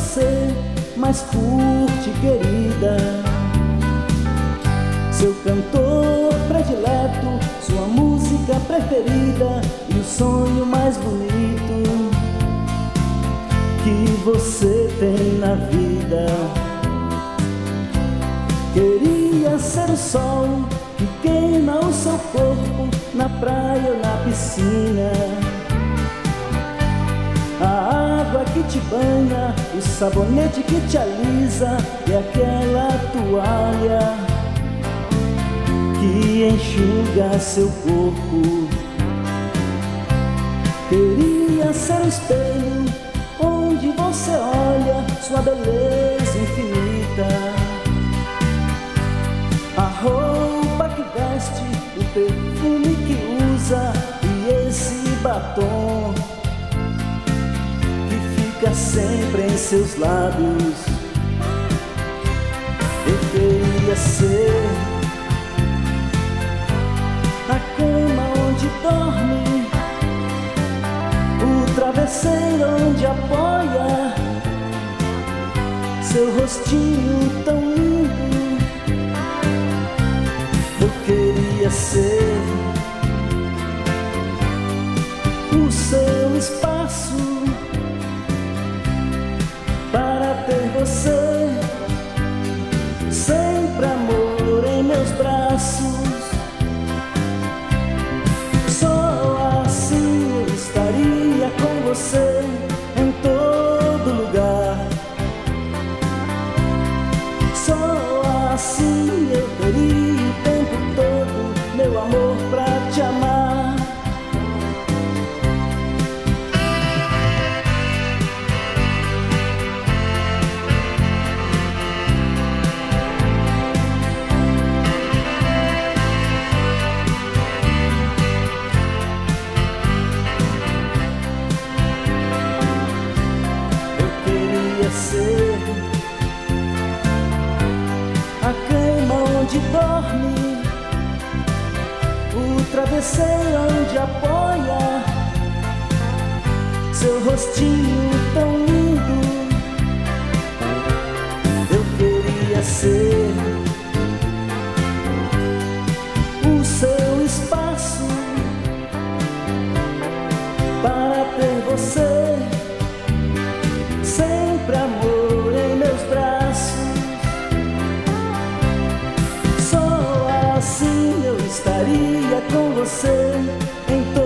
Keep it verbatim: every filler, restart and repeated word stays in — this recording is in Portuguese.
você mais curte, querida. Seu cantor predileto, sua música preferida e o sonho mais bonito que você tem na vida. Queria ser o sol que queima o seu corpo na praia ou na piscina, a água que te banha, o sabonete que te alisa e aquela toalha que enxuga seu corpo. Queria ser o espelho onde você olha sua beleza infinita, a roupa que veste, o perfume que usa e esse batom que fica sempre em seus lábios. Eu queria ser a cama onde dorme, o travesseiro onde apoia seu rostinho tão lindo. Eu queria ser o seu espaço para ter você sempre, amor, em meus braços. Só assim eu estaria com você em todo lugar. Só assim eu teria o tempo todo meu amor pra te amar. Ser a cama onde dorme, o travesseiro onde apoia seu rostinho tão lindo. Eu queria ser o seu espaço para ter você sempre, amor, em meus braços. Só assim eu estaria com você em todo